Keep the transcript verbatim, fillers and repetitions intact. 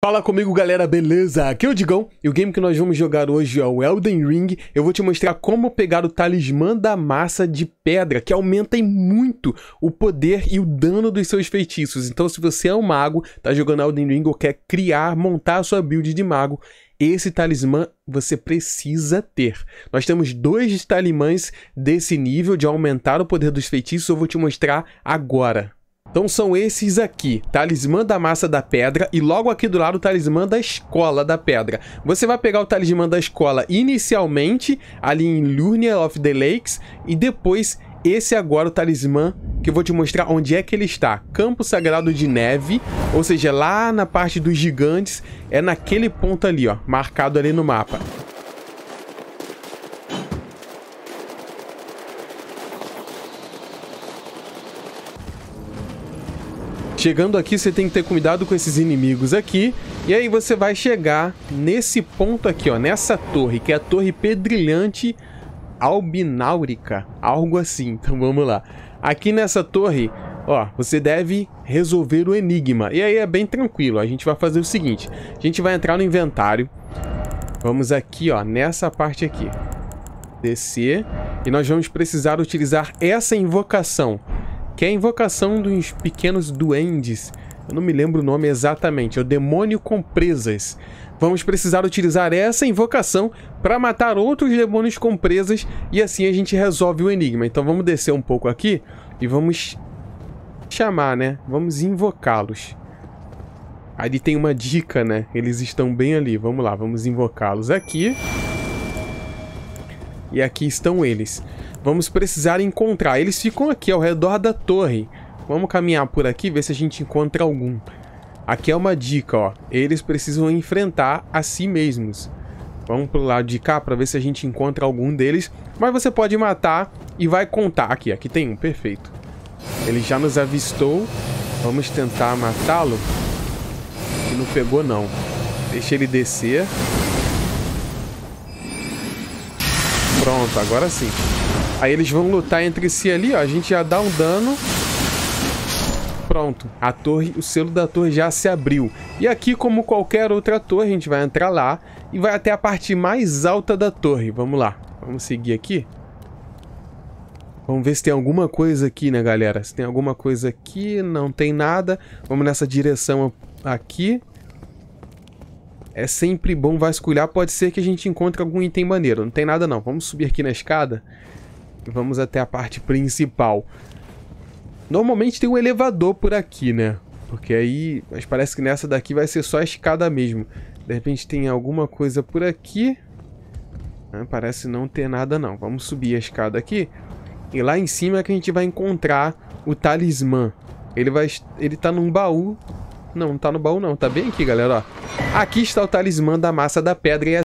Fala comigo, galera, beleza? Aqui é o Digão e o game que nós vamos jogar hoje é o Elden Ring. Eu vou te mostrar como pegar o talismã da massa de pedra, que aumenta em muito o poder e o dano dos seus feitiços. Então, se você é um mago, tá jogando Elden Ring ou quer criar, montar a sua build de mago, esse talismã você precisa ter. Nós temos dois talismãs desse nível de aumentar o poder dos feitiços, eu vou te mostrar agora. Então são esses aqui, talismã da massa da pedra e logo aqui do lado o talismã da escola da pedra. Você vai pegar o talismã da escola inicialmente ali em Lurnia of the Lakes e depois esse agora o talismã que eu vou te mostrar onde é que ele está. Campo Sagrado de Neve, ou seja, lá na parte dos gigantes, é naquele ponto ali, ó, marcado ali no mapa. Chegando aqui, você tem que ter cuidado com esses inimigos aqui. E aí você vai chegar nesse ponto aqui, ó, nessa torre, que é a Torre Pedrilhante Albináurica, algo assim. Então vamos lá. Aqui nessa torre, ó, você deve resolver o enigma. E aí é bem tranquilo, a gente vai fazer o seguinte. A gente vai entrar no inventário. Vamos aqui, ó, nessa parte aqui. Descer. E nós vamos precisar utilizar essa invocação, que é a invocação dos pequenos duendes. Eu não me lembro o nome exatamente. É o demônio com presas. Vamos precisar utilizar essa invocação para matar outros demônios com presas. E assim a gente resolve o enigma. Então vamos descer um pouco aqui e vamos chamar, né? Vamos invocá-los. Ali tem uma dica, né? Eles estão bem ali. Vamos lá, vamos invocá-los aqui. E aqui estão eles. Vamos precisar encontrar. Eles ficam aqui ao redor da torre. Vamos caminhar por aqui, ver se a gente encontra algum. Aqui é uma dica, ó. Eles precisam enfrentar a si mesmos. Vamos pro lado de cá para ver se a gente encontra algum deles. Mas você pode matar e vai contar. Aqui, aqui tem um, perfeito. Ele já nos avistou. Vamos tentar matá-lo. E não pegou, não. Deixa ele descer. Pronto, agora sim. Aí eles vão lutar entre si ali, ó. A gente já dá um dano. Pronto. A torre, o selo da torre já se abriu. E aqui, como qualquer outra torre, a gente vai entrar lá e vai até a parte mais alta da torre. Vamos lá. Vamos seguir aqui. Vamos ver se tem alguma coisa aqui, né, galera? Se tem alguma coisa aqui, não tem nada. Vamos nessa direção aqui. É sempre bom vasculhar. Pode ser que a gente encontre algum item maneiro. Não tem nada, não. Vamos subir aqui na escada. Vamos até a parte principal. Normalmente tem um elevador por aqui, né? Porque aí... Mas parece que nessa daqui vai ser só a escada mesmo. De repente tem alguma coisa por aqui. Ah, parece não ter nada, não. Vamos subir a escada aqui. E lá em cima é que a gente vai encontrar o talismã. Ele vai... Ele tá num baú. Não, não tá no baú, não. Tá bem aqui, galera, ó. Aqui está o talismã da massa da pedra. E